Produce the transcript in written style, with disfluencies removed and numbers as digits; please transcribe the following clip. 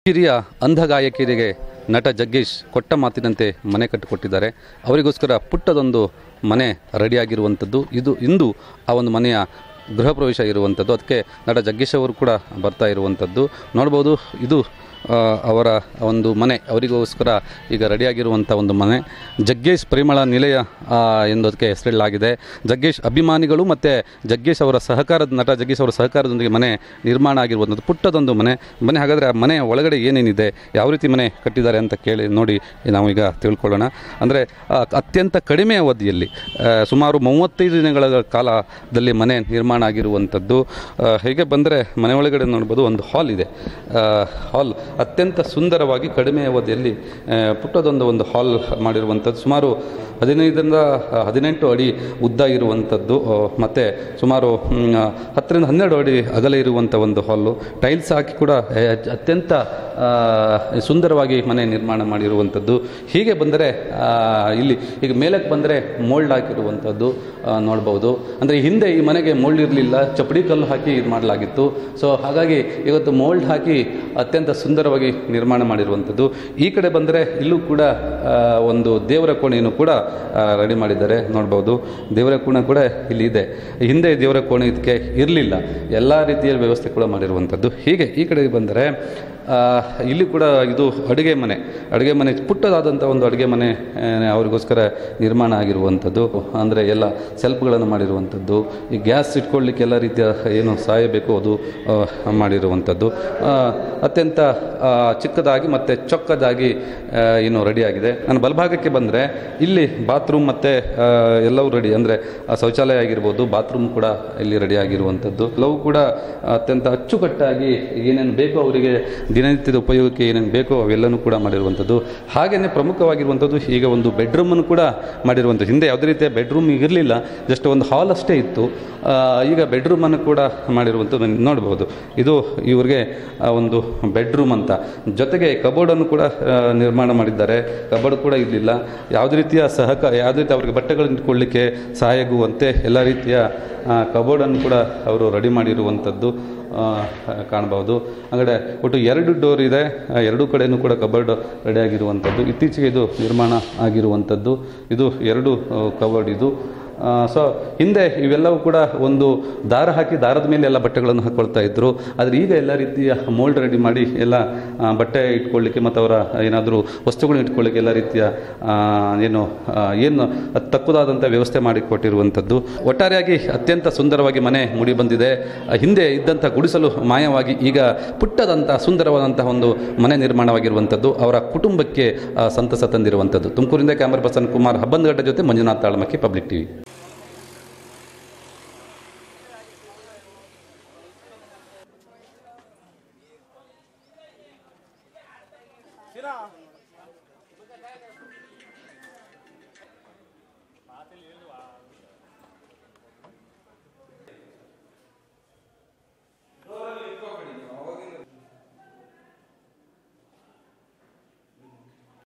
ಹಿರಿಯ ಅಂಧಗಾಯಕಿಯರಿಗೆ ನಟ ಜಗ್ಗೇಶ್ ಕೊಟ್ಟ ಮಾತಿನಂತೆ ಮನೆ ಕಟ್ಟಿಕೊಟ್ಟಿದ್ದಾರೆ. ಅವರಿಗೋಸ್ಕರ ಪುಟ್ಟದೊಂದು ಮನೆ ರೆಡಿಯಾಗಿರುವಂಥದ್ದು. ಇಂದು ಆ ಒಂದು ಮನೆಯ ಗೃಹ ಪ್ರವೇಶ ಇರುವಂಥದ್ದು. ಅದಕ್ಕೆ ನಟ ಜಗ್ಗೇಶ್ ಅವರು ಕೂಡ ಬರ್ತಾ ಇರುವಂಥದ್ದು ನೋಡ್ಬೋದು. ಇದು ಅವರ ಒಂದು ಮನೆ, ಅವರಿಗೋಸ್ಕರ ಈಗ ರೆಡಿಯಾಗಿರುವಂಥ ಒಂದು ಮನೆ ಜಗ್ಗೇಶ್ ಪರಿಮಳ ನಿಲಯ ಎಂದೋದಕ್ಕೆ ಹೆಸರಿಡಲಾಗಿದೆ. ಜಗ್ಗೇಶ್ ಅಭಿಮಾನಿಗಳು ಮತ್ತು ಜಗ್ಗೇಶ್ ಅವರ ನಟ ಜಗ್ಗೇಶ್ ಅವರ ಸಹಕಾರದೊಂದಿಗೆ ಮನೆ ನಿರ್ಮಾಣ ಆಗಿರುವಂಥದ್ದು ಪುಟ್ಟದೊಂದು ಮನೆ. ಹಾಗಾದರೆ ಆ ಮನೆಯ ಒಳಗಡೆ ಏನೇನಿದೆ, ಯಾವ ರೀತಿ ಮನೆ ಕಟ್ಟಿದ್ದಾರೆ ಅಂತ ನೋಡಿ ನಾವು ಈಗ ತಿಳ್ಕೊಳ್ಳೋಣ. ಅಂದರೆ ಅತ್ಯಂತ ಕಡಿಮೆ ಅವಧಿಯಲ್ಲಿ ಸುಮಾರು 35 ದಿನಗಳ ಕಾಲದಲ್ಲಿ ಮನೆ ನಿರ್ಮಾಣ ಆಗಿರುವಂಥದ್ದು. ಹೀಗೆ ಬಂದರೆ ಮನೆ ಒಳಗಡೆ ನೋಡ್ಬೋದು, ಒಂದು ಹಾಲ್ ಇದೆ. ಹಾಲ್ ಅತ್ಯಂತ ಸುಂದರವಾಗಿ ಕಡಿಮೆ ಅವಧಿಯಲ್ಲಿ ಪುಟ್ಟದೊಂದು ಹಾಲ್ ಮಾಡಿರುವಂಥದ್ದು. ಸುಮಾರು 15ರಿಂದ 18 ಅಡಿ ಉದ್ದ ಇರುವಂಥದ್ದು ಮತ್ತು ಸುಮಾರು 10ರಿಂದ 12 ಅಡಿ ಅಗಲ ಇರುವಂಥ ಒಂದು ಹಾಲು. ಟೈಲ್ಸ್ ಹಾಕಿ ಕೂಡ ಅತ್ಯಂತ ಸುಂದರವಾಗಿ ಮನೆ ನಿರ್ಮಾಣ ಮಾಡಿರುವಂಥದ್ದು. ಹೀಗೆ ಬಂದರೆ ಇಲ್ಲಿ ಈಗ ಮೇಲಕ್ಕೆ ಬಂದರೆ ಮೋಲ್ಡ್ ಹಾಕಿರುವಂಥದ್ದು ನೋಡ್ಬೋದು. ಅಂದರೆ ಹಿಂದೆ ಈ ಮನೆಗೆ ಮೋಲ್ಡ್ ಇರಲಿಲ್ಲ, ಚಪ್ಪಡಿ ಕಲ್ಲು ಹಾಕಿ ಇದು ಮಾಡಲಾಗಿತ್ತು. ಸೊ ಹಾಗಾಗಿ ಇವತ್ತು ಮೋಲ್ಡ್ ಹಾಕಿ ಅತ್ಯಂತ ಸುಂದರವಾಗಿ ನಿರ್ಮಾಣ ಮಾಡಿರುವಂಥದ್ದು. ಈ ಕಡೆ ಬಂದರೆ ಇಲ್ಲೂ ಕೂಡ ಒಂದು ದೇವರ ಕೋಣೆಯನ್ನು ಕೂಡ ರೆಡಿ ಮಾಡಿದ್ದಾರೆ ನೋಡ್ಬೋದು. ದೇವರ ಕೋಣೆ ಕೂಡ ಇಲ್ಲಿ ಇದೆ. ಹಿಂದೆ ದೇವರ ಕೋಣೆ ಇದಕ್ಕೆ ಇರಲಿಲ್ಲ, ಎಲ್ಲ ರೀತಿಯ ವ್ಯವಸ್ಥೆ ಕೂಡ ಮಾಡಿರುವಂಥದ್ದು. ಹೀಗೆ ಈ ಕಡೆಗೆ ಬಂದರೆ ಇಲ್ಲಿ ಕೂಡ ಇದು ಅಡುಗೆ ಮನೆ ಪುಟ್ಟದಾದಂಥ ಒಂದು ಅಡುಗೆ ಮನೆ ಅವರಿಗೋಸ್ಕರ ನಿರ್ಮಾಣ ಆಗಿರುವಂಥದ್ದು. ಅಂದರೆ ಎಲ್ಲ ಸೆಲ್ಫ್ಗಳನ್ನು ಮಾಡಿರುವಂಥದ್ದು. ಈ ಗ್ಯಾಸ್ ಇಟ್ಕೊಳ್ಳಿಕ್ಕೆ ಎಲ್ಲ ರೀತಿಯ ಏನು ಸಹಾಯ ಬೇಕೋ ಅದು ಮಾಡಿರುವಂಥದ್ದು. ಅತ್ಯಂತ ಚಿಕ್ಕದಾಗಿ ಮತ್ತು ಚೊಕ್ಕದಾಗಿ ಏನು ರೆಡಿಯಾಗಿದೆ. ನಾನು ಬಲಭಾಗಕ್ಕೆ ಬಂದರೆ ಇಲ್ಲಿ ಬಾತ್ರೂಮ್ ಮತ್ತು ಎಲ್ಲವೂ ರೆಡಿ, ಅಂದರೆ ಶೌಚಾಲಯ ಆಗಿರ್ಬೋದು, ಬಾತ್ರೂಮ್ ಕೂಡ ಇಲ್ಲಿ ರೆಡಿ ಆಗಿರುವಂಥದ್ದು. ಎಲ್ಲವೂ ಕೂಡ ಅತ್ಯಂತ ಅಚ್ಚುಕಟ್ಟಾಗಿ ಏನೇನು ಬೇಕೋ ಅವರಿಗೆ ದಿನನಿತ್ಯದ ಉಪಯೋಗಕ್ಕೆ ಏನೇನು ಬೇಕೋ ಅವೆಲ್ಲನೂ ಕೂಡ ಮಾಡಿರುವಂಥದ್ದು. ಹಾಗೆಯೇ ಪ್ರಮುಖವಾಗಿರುವಂಥದ್ದು ಈಗ ಒಂದು ಬೆಡ್ರೂಮನ್ನು ಕೂಡ ಮಾಡಿರುವಂಥದ್ದು. ಹಿಂದೆ ಯಾವುದೇ ರೀತಿಯ ಬೆಡ್ರೂಮ್ ಇರಲಿಲ್ಲ, ಜಸ್ಟ್ ಒಂದು ಹಾಲ್ ಅಷ್ಟೇ ಇತ್ತು. ಈಗ ಬೆಡ್ರೂಮನ್ನು ಕೂಡ ಮಾಡಿರುವಂಥದ್ದು ನೋಡ್ಬೋದು. ಇದು ಇವ್ರಿಗೆ ಒಂದು ಬೆಡ್ರೂಮ್ ಅಂತ. ಜೊತೆಗೆ ಕಬೋರ್ಡನ್ನು ಕೂಡ ನಿರ್ಮಾಣ ಮಾಡಿದ್ದಾರೆ. ಕಬೋರ್ಡ್ ಕೂಡ ಇರಲಿಲ್ಲ, ಯಾವುದೇ ರೀತಿಯ ಅವ್ರಿಗೆ ಬಟ್ಟೆಗಳನ್ನು ಇಟ್ಕೊಳ್ಳಿಕ್ಕೆ ಸಹಾಯ ಆಗುವಂತೆ ಎಲ್ಲ ರೀತಿಯ ಕಬೋರ್ಡನ್ನು ಕೂಡ ಅವರು ರೆಡಿ ಮಾಡಿರುವಂಥದ್ದು ಕಾಣ್ಬೋದು. ಹಾಗಾದರೆ ಒಟ್ಟು 2 ಡೋರ್ ಇದೆ, 2 ಕಡೆಯೂ ಕೂಡ ಕಬೋರ್ಡ್ ರೆಡಿಯಾಗಿರುವಂಥದ್ದು. ಇತ್ತೀಚೆಗೆ ಇದು ನಿರ್ಮಾಣ ಆಗಿರುವಂಥದ್ದು. ಇದು 2 ಕಬೋರ್ಡ್ ಇದು. ಸೊ ಹಿಂದೆ ಇವೆಲ್ಲವೂ ಕೂಡ ಒಂದು ದಾರ ಹಾಕಿ ದಾರದ ಮೇಲೆ ಎಲ್ಲ ಬಟ್ಟೆಗಳನ್ನು ಹಾಕ್ಕೊಳ್ತಾ ಇದ್ದರು. ಆದರೆ ಈಗ ಎಲ್ಲ ರೀತಿಯ ಮೋಲ್ಡ್ ರೆಡಿ ಮಾಡಿ ಎಲ್ಲ ಬಟ್ಟೆ ಇಟ್ಕೊಳ್ಳಿಕ್ಕೆ ಮತ್ತು ಅವರ ಏನಾದರೂ ವಸ್ತುಗಳನ್ನ ಇಟ್ಕೊಳ್ಳಿಕ್ಕೆ ಎಲ್ಲ ರೀತಿಯ ಏನು ತಕ್ಕುದಾದಂಥ ವ್ಯವಸ್ಥೆ ಮಾಡಿಕೊಟ್ಟಿರುವಂಥದ್ದು. ಒಟ್ಟಾರೆಯಾಗಿ ಅತ್ಯಂತ ಸುಂದರವಾಗಿ ಮನೆ ಮೂಡಿ ಬಂದಿದೆ. ಹಿಂದೆ ಇದ್ದಂಥ ಗುಡಿಸಲು ಮಾಯವಾಗಿ ಈಗ ಪುಟ್ಟದಂಥ ಸುಂದರವಾದಂತಹ ಒಂದು ಮನೆ ನಿರ್ಮಾಣವಾಗಿರುವಂಥದ್ದು ಅವರ ಕುಟುಂಬಕ್ಕೆ ಸಂತಸ ತಂದಿರುವಂಥದ್ದು. ತುಮಕೂರಿಂದ ಕ್ಯಾಮರಾ ಪರ್ಸನ್ ಕುಮಾರ್ ಹಬ್ಬಂದಗಡ್ಡೆ ಜೊತೆ Manjunath Talmakki, public TV. Batil yun,